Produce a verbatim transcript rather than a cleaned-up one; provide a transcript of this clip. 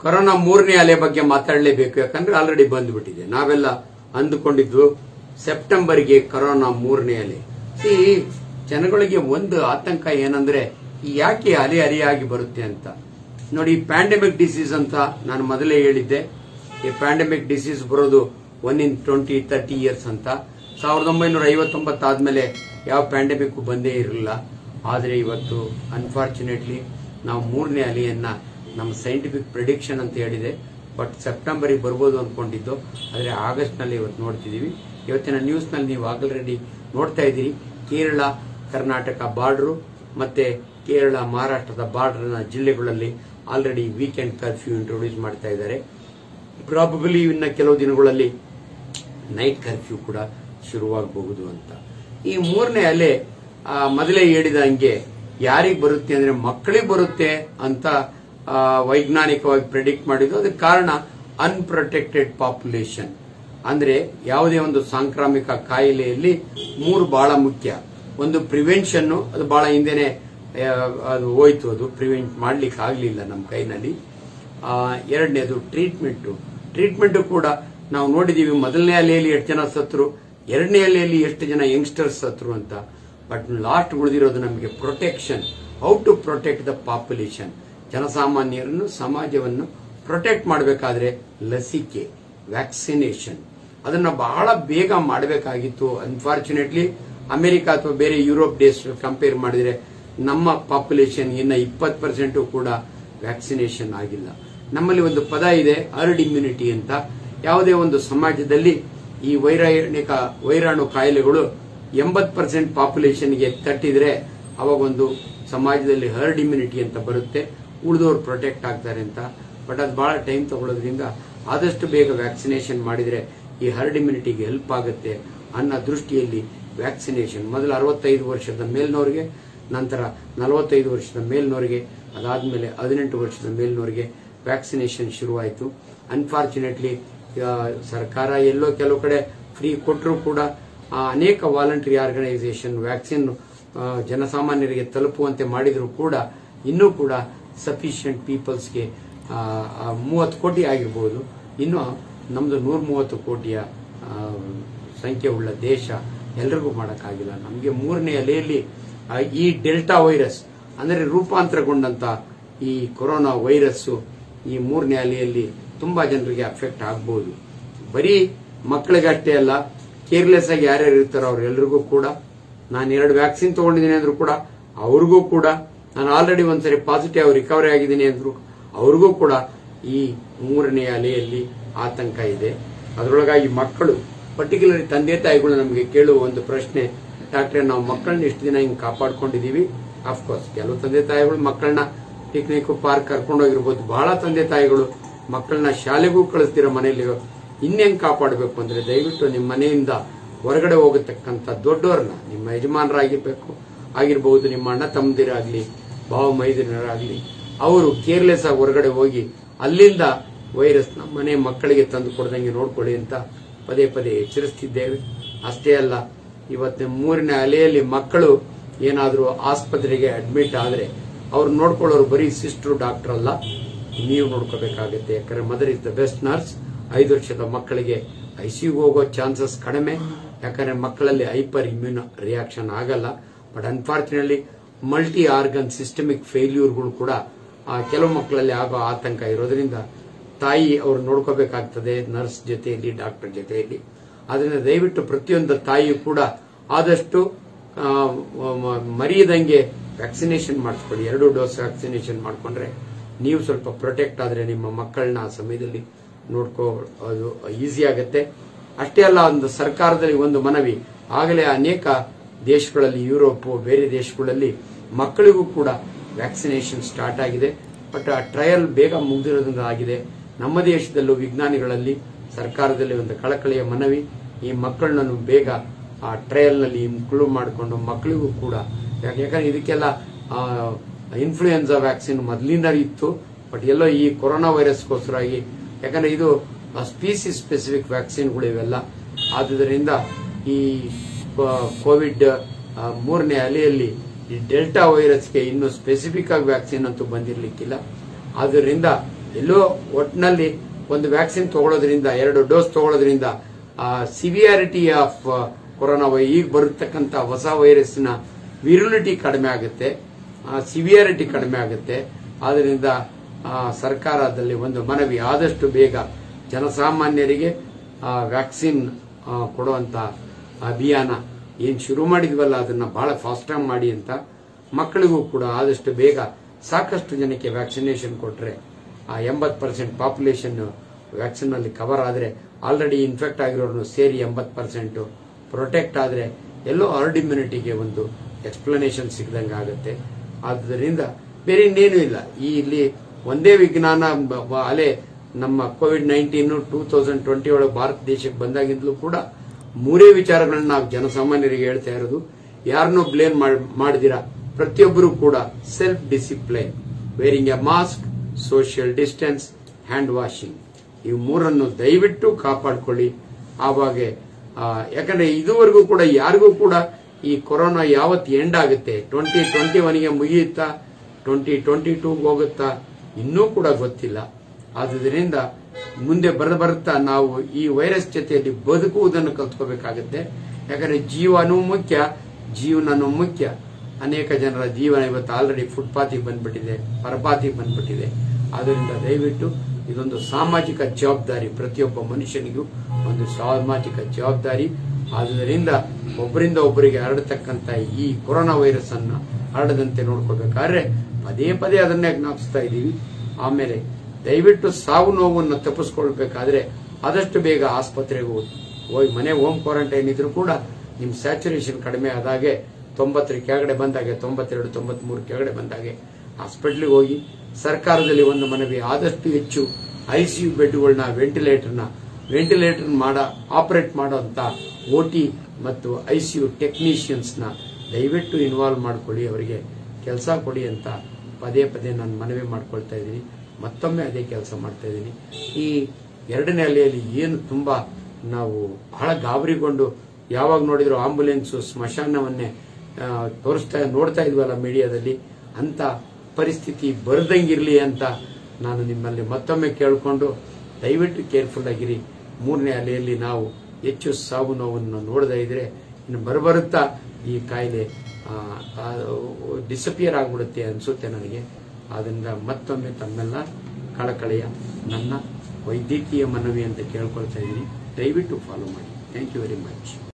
Corona ಮೂರನೇ ಅಲೆ ಬಗ್ಗೆ ಮಾತಾಡಲೇಬೇಕು, ಯಾಕಂದ್ರೆ ಆಲ್ರೆಡಿ ಬಂದ್ಬಿಟ್ಟಿದೆ. ನಾವೆಲ್ಲ ಅಂದುಕೊಂಡಿದ್ವು ಸೆಪ್ಟೆಂಬರ್ಗೆ ಕೊರೋನಾ ಮೂರನೇ ಅಲೆ. ಸಿ ಜನಗಳಿಗೆ ಒಂದು ಆತಂಕ ಏನಂದ್ರೆ ಯಾಕೆ ಅಲೆ ಅಲೆಯಾಗಿ ಬರುತ್ತೆ ಅಂತ ನೋಡಿ. ಪ್ಯಾಂಡೆಮಿಕ್ ಡಿಸೀಸ್ ಅಂತ ನಾನು ಮೊದಲೇ ಹೇಳಿದ್ದೆ. ಈ ಪ್ಯಾಂಡೆಮಿಕ್ ಡಿಸೀಸ್ ಬರೋದು one in twenty thirty years ಅಂತ. ಸಾವಿರದ ಒಂಬೈನೂರ ಐವತ್ತೊಂಬತ್ತು ಆದ್ಮೇಲೆ ಯಾವ ಪ್ಯಾಂಡೆಮಿಕ್ ಬಂದೇ ಇರಲಿಲ್ಲ. ಆದರೆ ಇವತ್ತು ಅನ್ಫಾರ್ಚುನೇಟ್ಲಿ ನಾವು ಮೂರನೇ ಅಲೆಯನ್ನ ನಮ್ಮ ಸೈಂಟಿಫಿಕ್ ಪ್ರಿಡಿಕ್ಷನ್ ಅಂತ ಹೇಳಿದೆ, ಬಟ್ ಸೆಪ್ಟೆಂಬರ್ಗೆ ಬರ್ಬೋದು ಅನ್ಕೊಂಡಿದ್ದು, ಆದರೆ ಆಗಸ್ಟ್ ನಲ್ಲಿ ಇವತ್ತು ನೋಡ್ತಿದೀವಿ. ಇವತ್ತಿನ ನ್ಯೂಸ್ ನಲ್ಲಿ ನೀವು ಆಲ್ರೆಡಿ ನೋಡ್ತಾ ಇದ್ದೀರಿ, ಕೇರಳ ಕರ್ನಾಟಕ ಬಾರ್ಡರ್ ಮತ್ತೆ ಕೇರಳ ಮಹಾರಾಷ್ಟ್ರದ ಬಾರ್ಡರ್ನ ಜಿಲ್ಲೆಗಳಲ್ಲಿ ಆಲ್ರೆಡಿ ವೀಕೆಂಡ್ ಕರ್ಫ್ಯೂ ಇಂಟ್ರೊಡ್ಯೂಸ್ ಮಾಡ್ತಾ ಇದ್ದಾರೆ. ಪ್ರಾಬಬಲಿ ಇನ್ನ ಕೆಲವು ದಿನಗಳಲ್ಲಿ ನೈಟ್ ಕರ್ಫ್ಯೂ ಕೂಡ ಶುರುವಾಗಬಹುದು ಅಂತ. ಈ ಮೂರನೇ ಅಲೆ ಮೊದಲೇ ಹೇಳಿದ ಹಂಗೆ ಯಾರಿಗೆ ಬರುತ್ತೆ ಅಂದ್ರೆ ಮಕ್ಕಳಿಗೆ ಬರುತ್ತೆ ಅಂತ ವೈಜ್ಞಾನಿಕವಾಗಿ ಪ್ರೆಡಿಕ್ಟ್ ಮಾಡಿದ್ದು. ಅದಕ್ಕೆ ಕಾರಣ ಅನ್ಪ್ರೊಟೆಕ್ಟೆಡ್ ಪಾಪ್ಯುಲೇಷನ್. ಅಂದ್ರೆ ಯಾವುದೇ ಒಂದು ಸಾಂಕ್ರಾಮಿಕ ಕಾಯಿಲೆಯಲ್ಲಿ ಮೂರು ಬಹಳ ಮುಖ್ಯ. ಒಂದು ಪ್ರಿವೆನ್ಷನ್, ಅದು ಬಹಳ ಹಿಂದೆನೆ ಅದು ಹೋಯ್ತು, ಅದು ಪ್ರಿವೆಂಟ್ ಮಾಡ್ಲಿಕ್ಕೆ ಆಗ್ಲಿಲ್ಲ ನಮ್ಮ ಕೈನಲ್ಲಿ. ಎರಡನೇದು ಟ್ರೀಟ್ಮೆಂಟ್. ಟ್ರೀಟ್ಮೆಂಟ್ ಕೂಡ ನಾವು ನೋಡಿದೀವಿ, ಮೊದಲನೇ ಅಲೆಯಲ್ಲಿ ಎಷ್ಟು ಜನ ಸತ್ರು, ಎರಡನೇ ಅಲೆಯಲ್ಲಿ ಎಷ್ಟು ಜನ ಯಂಗ್ಸ್ಟರ್ಸ್ ಸತ್ರು ಅಂತ. ಬಟ್ ಲಾಸ್ಟ್ ಉಳಿದಿರೋದು ನಮಗೆ protection. How to protect the population. ಜನಸಾಮಾನ್ಯರನ್ನು, ಸಮಾಜವನ್ನು ಪ್ರೊಟೆಕ್ಟ್ ಮಾಡಬೇಕಾದ್ರೆ ಲಸಿಕೆ, ವ್ಯಾಕ್ಸಿನೇಷನ್, ಅದನ್ನ ಬಹಳ ಬೇಗ ಮಾಡಬೇಕಾಗಿತ್ತು. ಅನ್ಫಾರ್ಚುನೇಟ್ಲಿ ಅಮೆರಿಕ ಅಥವಾ ಬೇರೆ ಯುರೋಪ್ ದೇಶ ಕಂಪೇರ್ ಮಾಡಿದ್ರೆ ನಮ್ಮ ಪಾಪ್ಯುಲೇಷನ್ ಇನ್ನ ಇಪ್ಪತ್ತು ಪರ್ಸೆಂಟ್ ಕೂಡ ವ್ಯಾಕ್ಸಿನೇಷನ್ ಆಗಿಲ್ಲ. ನಮ್ಮಲ್ಲಿ ಒಂದು ಪದ ಇದೆ, ಹರ್ಡ್ ಇಮ್ಯುನಿಟಿ ಅಂತ. ಯಾವುದೇ ಒಂದು ಸಮಾಜದಲ್ಲಿ ಈ ವೈರಾಣಿಕ ವೈರಾಣು ಕಾಯಿಲೆಗಳು ಎಂಬತ್ತು ಪರ್ಸೆಂಟ್ ಪಾಪ್ಯುಲೇಷನ್ಗೆ ತಟ್ಟಿದ್ರೆ ಅವಾಗ ಒಂದು ಸಮಾಜದಲ್ಲಿ ಹರ್ಡ್ ಇಮ್ಯುನಿಟಿ ಅಂತ ಬರುತ್ತೆ, ಉಳಿದವರು ಪ್ರೊಟೆಕ್ಟ್ ಆಗ್ತಾರೆ ಅಂತ. ಬಟ್ ಅದು ಬಹಳ ಟೈಮ್ ತಗೊಳ್ಳೋದ್ರಿಂದ ಆದಷ್ಟು ಬೇಗ ವ್ಯಾಕ್ಸಿನೇಷನ್ ಮಾಡಿದ್ರೆ ಈ ಹರ್ಡ್ ಇಮ್ಯುನಿಟಿಗೆ ಹೆಲ್ಪ್ ಆಗುತ್ತೆ ಅನ್ನೋ ದೃಷ್ಟಿಯಲ್ಲಿ ವ್ಯಾಕ್ಸಿನೇಷನ್ ಮೊದಲು ಅರವತ್ತೈದು ವರ್ಷದ ಮೇಲ್ನವರಿಗೆ, ನಂತರ ನಲವತ್ತೈದು ವರ್ಷದ ಮೇಲ್ನವರಿಗೆ, ಅದಾದ್ಮೇಲೆ ಹದಿನೆಂಟು ವರ್ಷದ ಮೇಲ್ನವರಿಗೆ ವ್ಯಾಕ್ಸಿನೇಷನ್ ಶುರುವಾಯಿತು. ಅನ್ಫಾರ್ಚುನೇಟ್ಲಿ ಸರ್ಕಾರ ಎಲ್ಲೋ ಕೆಲವು ಕಡೆ ಫ್ರೀ ಕೊಟ್ಟರೂ ಕೂಡ ಅನೇಕ ವಾಲಂಟರಿ ಆರ್ಗನೈಸೇಷನ್ ವ್ಯಾಕ್ಸಿನ್ ಜನಸಾಮಾನ್ಯರಿಗೆ ತಲುಪುವಂತೆ ಮಾಡಿದ್ರು ಕೂಡ ಇನ್ನೂ ಕೂಡ ಸಫಿಷಿಯಂಟ್ ಪೀಪಲ್ಸ್ಗೆ ಮೂವತ್ತು ಕೋಟಿ ಆಗಿರಬಹುದು, ಇನ್ನು ನಮ್ದು ನೂರ ಮೂವತ್ತು ಕೋಟಿಯ ಸಂಖ್ಯೆ ಉಳ್ಳ ದೇಶ, ಎಲ್ರಿಗೂ ಮಾಡೋಕ್ಕಾಗಿಲ್ಲ. ನಮಗೆ ಮೂರನೇ ಅಲೆಯಲ್ಲಿ ಈ ಡೆಲ್ಟಾ ವೈರಸ್ ಅಂದರೆ ರೂಪಾಂತರಗೊಂಡಂತ ಈ ಕೊರೋನಾ ವೈರಸ್ ಈ ಮೂರನೇ ಅಲೆಯಲ್ಲಿ ತುಂಬಾ ಜನರಿಗೆ ಅಫೆಕ್ಟ್ ಆಗಬಹುದು. ಬರೀ ಮಕ್ಕಳಿಗಷ್ಟೇ ಅಲ್ಲ, ಕೇರ್ಲೆಸ್ ಆಗಿ ಯಾರ್ಯಾರು ಇರ್ತಾರೋ ಅವ್ರೆಲ್ರಿಗೂ ಕೂಡ. ನಾನು ಎರಡು ವ್ಯಾಕ್ಸಿನ್ ತಗೊಂಡಿದ್ದೀನಿ ಅಂದ್ರೂ ಕೂಡ ಅವ್ರಿಗೂ ಕೂಡ, ನಾನು ಆಲ್ರೆಡಿ ಒಂದ್ಸರಿ ಪಾಸಿಟಿವ್ ರಿಕವರಿ ಆಗಿದ್ದೀನಿ ಅಂದ್ರು ಅವ್ರಿಗೂ ಕೂಡ ಈ ಮೂರನೇ ಅಲೆಯಲ್ಲಿ ಆತಂಕ ಇದೆ. ಅದರೊಳಗಾಗಿ ಮಕ್ಕಳು, ಪರ್ಟಿಕ್ಯುಲರ್ ತಂದೆ ತಾಯಿಗಳು ನಮಗೆ ಕೇಳುವ ಒಂದು ಪ್ರಶ್ನೆ, ಡಾಕ್ಟ್ರೆ ನಾವು ಮಕ್ಕಳನ್ನ ಎಷ್ಟು ದಿನ ಹಿಂಗೆ ಕಾಪಾಡ್ಕೊಂಡಿದೀವಿ. ಅಫ್ಕೋರ್ಸ್ ಕೆಲವು ತಂದೆ ತಾಯಿಗಳು ಮಕ್ಕಳನ್ನ ಪಿಕ್ನಿಕ್ ಪಾರ್ಕ್ ಕರ್ಕೊಂಡೋಗಿರ್ಬೋದು, ಬಹಳ ತಂದೆ ತಾಯಿಗಳು ಮಕ್ಕಳನ್ನ ಶಾಲೆಗೂ ಕಳಿಸ್ತಿರೋ ಮನೆಯಲ್ಲಿ ಇನ್ನೇನ್ ಕಾಪಾಡಬೇಕು ಅಂದ್ರೆ ದಯವಿಟ್ಟು ನಿಮ್ಮ ಮನೆಯಿಂದ ಹೊರಗಡೆ ಹೋಗತಕ್ಕಂತ ದೊಡ್ಡವರನ್ನ, ನಿಮ್ಮ ಯಜಮಾನರಾಗಿರ್ಬೇಕು ಆಗಿರಬಹುದು, ನಿಮ್ಮ ಅಣ್ಣ ತಮ್ಮದಿರಾಗ್ಲಿ, ಭಾವ ಮೈದಿನರಾಗ್ಲಿ, ಅವರು ಕೇರ್ಲೆಸ್ ಆಗಿ ಹೊರಗಡೆ ಹೋಗಿ ಅಲ್ಲಿಂದ ವೈರಸ್ ನಮ್ಮ ಮನೆ ಮಕ್ಕಳಿಗೆ ತಂದು ಕೊಡದಂಗೆ ನೋಡ್ಕೊಳ್ಳಿ ಅಂತ ಪದೇ ಪದೇ ಎಚ್ಚರಿಸ್ತಿದ್ದೇವೆ. ಅಷ್ಟೇ ಅಲ್ಲ, ಇವತ್ತಿನ ಮೂರನೇ ಅಲೆಯಲ್ಲಿ ಮಕ್ಕಳು ಏನಾದರೂ ಆಸ್ಪತ್ರೆಗೆ ಅಡ್ಮಿಟ್ ಆದ್ರೆ ಅವ್ರು ನೋಡ್ಕೊಳ್ಳೋರು ಬರೀ ಸಿಸ್ಟರ್ ಡಾಕ್ಟರ್ ಅಲ್ಲ, ನೀವು ನೋಡ್ಕೋಬೇಕಾಗುತ್ತೆ. ಯಾಕಂದ್ರೆ mother is the best nurse. ಐದು ವರ್ಷದ ಮಕ್ಕಳಿಗೆ ಐಸಿಯುಗೆ ಹೋಗೋ ಚಾನ್ಸಸ್ ಕಡಿಮೆ, ಯಾಕಂದ್ರೆ ಮಕ್ಕಳಲ್ಲಿ ಹೈಪರ್ ಇಮ್ಯೂನ್ ರಿಯಾಕ್ಷನ್ ಆಗಲ್ಲ. But unfortunately multi organ systemic ಫೇಲ್ಯೂರ್ಗಳು ಕೂಡ ಕೆಲವು ಮಕ್ಕಳಲ್ಲಿ ಆಗೋ ಆತಂಕ ಇರೋದ್ರಿಂದ ತಾಯಿ ಅವ್ರು ನೋಡ್ಕೋಬೇಕಾಗ್ತದೆ ನರ್ಸ್ ಜೊತೆಯಲ್ಲಿ, ಡಾಕ್ಟರ್ ಜೊತೆಯಲ್ಲಿ. ಅದರಿಂದ ದಯವಿಟ್ಟು ಪ್ರತಿಯೊಂದು ತಾಯಿಯು ಕೂಡ ಆದಷ್ಟು ಮರೆಯದಂಗೆ ವ್ಯಾಕ್ಸಿನೇಷನ್ ಮಾಡಿಸ್ಕೊಳ್ಳಿ. ಎರಡು ಡೋಸ್ ವ್ಯಾಕ್ಸಿನೇಷನ್ ಮಾಡ್ಕೊಂಡ್ರೆ ನೀವು ಸ್ವಲ್ಪ ಪ್ರೊಟೆಕ್ಟ್ ಆದ್ರೆ ನಿಮ್ಮ ಮಕ್ಕಳನ್ನ ಆ ಸಮಯದಲ್ಲಿ ನೋಡ್ಕೊಳ್ಳೋದು ಈಸಿ ಆಗುತ್ತೆ. ಅಷ್ಟೇ ಅಲ್ಲ, ಒಂದು ಸರ್ಕಾರದಲ್ಲಿ ಒಂದು ಮನವಿ, ಆಗಲೇ ಅನೇಕ ದೇಶಗಳಲ್ಲಿ, ಯುರೋಪ್ ಬೇರೆ ದೇಶಗಳಲ್ಲಿ ಮಕ್ಕಳಿಗೂ ಕೂಡ ವ್ಯಾಕ್ಸಿನೇಷನ್ ಸ್ಟಾರ್ಟ್ ಆಗಿದೆ. ಬಟ್ ಆ ಟ್ರಯಲ್ ಬೇಗ ಮುಗಿದಿರೋದ್ರಿಂದ ಆಗಿದೆ. ನಮ್ಮ ದೇಶದಲ್ಲೂ ವಿಜ್ಞಾನಿಗಳಲ್ಲಿ, ಸರ್ಕಾರದಲ್ಲಿ ಒಂದು ಕಳಕಳಿಯ ಮನವಿ, ಈ ಮಕ್ಕಳನ್ನು ಬೇಗ ಆ ಟ್ರಯಲ್ ನಲ್ಲಿ ಇನ್ಕ್ಲೂಡ್ ಮಾಡಿಕೊಂಡು ಮಕ್ಕಳಿಗೂ ಕೂಡ, ಯಾಕಂದ್ರೆ ಇದಕ್ಕೆಲ್ಲ ಇನ್ಫ್ಲೂಯೆನ್ಸಾ ವ್ಯಾಕ್ಸಿನ್ ಮೊದಲಿಂದ ಇತ್ತು, ಬಟ್ ಎಲ್ಲೋ ಈ ಕೊರೋನಾ ವೈರಸ್ಗೋಸ್ಕರವಾಗಿ, ಯಾಕಂದ್ರೆ ಇದು ಸ್ಪೀಸಿ ಸ್ಪೆಸಿಫಿಕ್ ವ್ಯಾಕ್ಸಿನ್ಗಳು ಇವೆಲ್ಲ. ಆದುದರಿಂದ ಈ ಕೋವಿಡ್ ಮೂರನೇ ಅಲೆಯಲ್ಲಿ ಈ ಡೆಲ್ಟಾ ವೈರಸ್ಗೆ ಇನ್ನು ಸ್ಪೆಸಿಫಿಕ್ ಆಗಿ ವ್ಯಾಕ್ಸಿನ್ ಅಂತೂ ಬಂದಿರಲಿಕ್ಕಿಲ್ಲ. ಆದ್ದರಿಂದ ಎಲ್ಲೋ ಒಟ್ಟಿನಲ್ಲಿ ಒಂದು ವ್ಯಾಕ್ಸಿನ್ ತಗೊಳ್ಳೋದ್ರಿಂದ, ಎರಡು ಡೋಸ್ ತಗೊಳ್ಳೋದ್ರಿಂದ ಸಿವಿಯಾರಿಟಿ ಆಫ್ ಕೊರೋನಾ ಈಗ ಬರತಕ್ಕಂತ ಹೊಸ ವೈರಸ್ನ ವಿರುಲಿಟಿ ಕಡಿಮೆ ಆಗುತ್ತೆ, ಸಿವಿಯಾರಿಟಿ ಕಡಿಮೆ ಆಗುತ್ತೆ. ಆದ್ರಿಂದ ಸರ್ಕಾರದಲ್ಲಿ ಒಂದು ಮನವಿ, ಆದಷ್ಟು ಬೇಗ ಜನಸಾಮಾನ್ಯರಿಗೆ ವ್ಯಾಕ್ಸಿನ್ ಕೊಡುವಂತ ಅಭಿಯಾನ ಏನ್ ಶುರು ಮಾಡಿದ್ವಲ್ಲ ಅದನ್ನ ಬಹಳ ಫಾಸ್ಟ್ ಆಗಿ ಮಾಡಿ ಅಂತ. ಮಕ್ಕಳಿಗೂ ಕೂಡ ಆದಷ್ಟು ಬೇಗ ಸಾಕಷ್ಟು ಜನಕ್ಕೆ ವ್ಯಾಕ್ಸಿನೇಷನ್ ಕೊಟ್ರೆ ಆ ಎಂಬತ್ತು ಪರ್ಸೆಂಟ್ ಪಾಪ್ಯುಲೇಷನ್ ವ್ಯಾಕ್ಸಿನ್ ಅಲ್ಲಿ ಕವರ್ ಆದ್ರೆ, ಆಲ್ರೆಡಿ ಇನ್ಫೆಕ್ಟ್ ಆಗಿರೋರು ಸೇರಿ ಎಂಬತ್ತು ಪರ್ಸೆಂಟ್ ಪ್ರೊಟೆಕ್ಟ್ ಆದ್ರೆ ಎಲ್ಲೋ ಹರ್ಡ್ ಇಮ್ಯುನಿಟಿಗೆ ಒಂದು ಎಕ್ಸ್ಪ್ಲನೇಷನ್ ಸಿಗದಂಗೆ ಆಗುತ್ತೆ. ಆದ್ದರಿಂದ ಬೇರೆ ಇನ್ನೇನು ಇಲ್ಲ. ಈ ಇಲ್ಲಿ ಒಂದೇ ವಿಜ್ಞಾನ ಅಲೆ ನಮ್ಮ Covid nineteen two thousand twenty ಒಳಗೆ ಭಾರತ ದೇಶಕ್ಕೆ ಬಂದಾಗಿಂದಲೂ ಕೂಡ ಮೂರೇ ವಿಚಾರಗಳನ್ನ ನಾವು ಜನಸಾಮಾನ್ಯರಿಗೆ ಹೇಳ್ತಾ ಇರೋದು. ಯಾರನ್ನೂ ಬ್ಲೇಮ್ ಮಾಡಿದಿರಾ, ಪ್ರತಿಯೊಬ್ಬರು ಕೂಡ self discipline, wearing a mask, social distance, hand washing, ಈ ಮೂರನ್ನು ದಯವಿಟ್ಟು ಕಾಪಾಡಿಕೊಳ್ಳಿ. ಆವಾಗ ಯಾಕಂದ್ರೆ ಇದುವರೆಗೂ ಕೂಡ ಯಾರಿಗೂ ಕೂಡ ಈ ಕೊರೋನಾ ಯಾವತ್ತು ಎಂಡ್ ಆಗುತ್ತೆ, ಟ್ವೆಂಟಿ ಟ್ವೆಂಟಿ ಒನ್ಗೆ ಮುಗಿಯುತ್ತಾ, ಟ್ವೆಂಟಿ ಟ್ವೆಂಟಿ ಟೂ ಹೋಗುತ್ತಾ, ಇನ್ನೂ ಕೂಡ ಗೊತ್ತಿಲ್ಲ. ಆದುದರಿಂದ ಮುಂದೆ ಬರ ಬರುತ್ತಾ ನಾವು ಈ ವೈರಸ್ ಜೊತೆಯಲ್ಲಿ ಬದುಕುವುದನ್ನು ಕಲ್ತ್ಕೋಬೇಕಾಗುತ್ತೆ. ಯಾಕಂದ್ರೆ ಜೀವನೂ ಮುಖ್ಯ, ಜೀವನನೂ ಮುಖ್ಯ. ಅನೇಕ ಜನರ ಜೀವನ ಇವತ್ತು ಆಲ್ರೆಡಿ ಫುಟ್ಪಾತಿಗೆ ಬಂದ್ಬಿಟ್ಟಿದೆ, ಪರಪಾತಿಗೆ ಬಂದ್ಬಿಟ್ಟಿದೆ. ಆದ್ದರಿಂದ ದಯವಿಟ್ಟು ಇದೊಂದು ಸಾಮಾಜಿಕ ಜವಾಬ್ದಾರಿ, ಪ್ರತಿಯೊಬ್ಬ ಮನುಷ್ಯನಿಗೂ ಒಂದು ಸಾಮಾಜಿಕ ಜವಾಬ್ದಾರಿ. ಆದುದರಿಂದ ಒಬ್ಬರಿಂದ ಒಬ್ಬರಿಗೆ ಹರಡತಕ್ಕಂತ ಈ ಕೊರೋನಾ ವೈರಸ್ ಅನ್ನ ಹರಡದಂತೆ ನೋಡ್ಕೋಬೇಕಾದ್ರೆ ಪದೇ ಪದೇ ಅದನ್ನೇ ಜ್ಞಾಪಿಸ್ತಾ ಇದ್ದೀವಿ. ಆಮೇಲೆ ದಯವಿಟ್ಟು ಸಾವು ನೋವನ್ನು ತಪ್ಪಿಸ್ಕೊಳ್ಬೇಕಾದ್ರೆ ಆದಷ್ಟು ಬೇಗ ಆಸ್ಪತ್ರೆಗೆ ಹೋಗಿ, ಮನೆ ಹೋಮ್ ಕ್ವಾರಂಟೈನ್ ಇದ್ರೂ ಕೂಡ ನಿಮ್ ಸ್ಯಾಚುರೇಷನ್ ಕಡಿಮೆ ಆದಾಗೆ, ತೊಂಬತ್ತರ ಕೆಳಗಡೆ ಬಂದಾಗೆ, ತೊಂಬತ್ತೆರಡು ತೊಂಬತ್ ಮೂರು ಕೆಳಗಡೆ ಬಂದಾಗೆ ಹಾಸ್ಪಿಟ್ಲಿಗೆ ಹೋಗಿ. ಸರ್ಕಾರದಲ್ಲಿ ಒಂದು ಮನವಿ, ಆದಷ್ಟು ಹೆಚ್ಚು ಐಸಿಯು ಬೆಡ್ಗಳನ್ನ, ವೆಂಟಿಲೇಟರ್ನ ವೆಂಟಿಲೇಟರ್ ಮಾಡ ಆಪರೇಟ್ ಮಾಡೋಂತ ಓಟಿ ಮತ್ತು ಐಸಿಯು ಟೆಕ್ನಿಷಿಯನ್ಸ್ ನ ದಯವಿಟ್ಟು ಇನ್ವಾಲ್ವ್ ಮಾಡ್ಕೊಳ್ಳಿ, ಅವರಿಗೆ ಕೆಲಸ ಕೊಡಿ ಅಂತ ಪದೇ ಪದೇ ನಾನು ಮನವಿ ಮಾಡ್ಕೊಳ್ತಾ ಇದ್ದೀನಿ. ಮತ್ತೊಮ್ಮೆ ಅದೇ ಕೆಲಸ ಮಾಡ್ತಾ ಇದ್ದೀನಿ. ಈ ಎರಡನೇ ಅಲೆಯಲ್ಲಿ ಏನು ತುಂಬಾ ನಾವು ಬಹಳ ಗಾಬರಿಗೊಂಡು ಯಾವಾಗ ನೋಡಿದ್ರು ಆಂಬುಲೆನ್ಸ್ ಸ್ಮಶಾನವನ್ನೇ ತೋರಿಸ್ತಾ ನೋಡ್ತಾ ಇದ್ವಲ್ಲ ಮೀಡಿಯಾದಲ್ಲಿ, ಅಂತ ಪರಿಸ್ಥಿತಿ ಬರದಂಗಿರ್ಲಿ ಅಂತ ನಾನು ನಿಮ್ಮಲ್ಲಿ ಮತ್ತೊಮ್ಮೆ ಕೇಳಿಕೊಂಡು ದಯವಿಟ್ಟು ಕೇರ್ಫುಲ್ ಆಗಿರಿ. ಮೂರನೇ ಅಲೆಯಲ್ಲಿ ನಾವು ಹೆಚ್ಚು ಸಾವು ನೋವನ್ನು ನೋಡದೇ ಇದ್ರೆ ಇನ್ನು ಬರಬರುತ್ತಾ ಈ ಕಾಯಿಲೆ ಡಿಸಪಿಯರ್ ಆಗ್ಬಿಡುತ್ತೆ ಅನ್ಸುತ್ತೆ ನನಗೆ. ಆದ್ರಿಂದ ಮತ್ತೊಮ್ಮೆ ತಮ್ಮೆಲ್ಲ ಕಳಕಳೆಯ ನನ್ನ ವೈದ್ಯಕೀಯ ಮನವಿ ಅಂತ ಕೇಳ್ಕೊಳ್ತಾ ಇದ್ದೀನಿ. ದಯವಿಟ್ಟು ಫಾಲೋ ಮಾಡಿ. Thank you very much.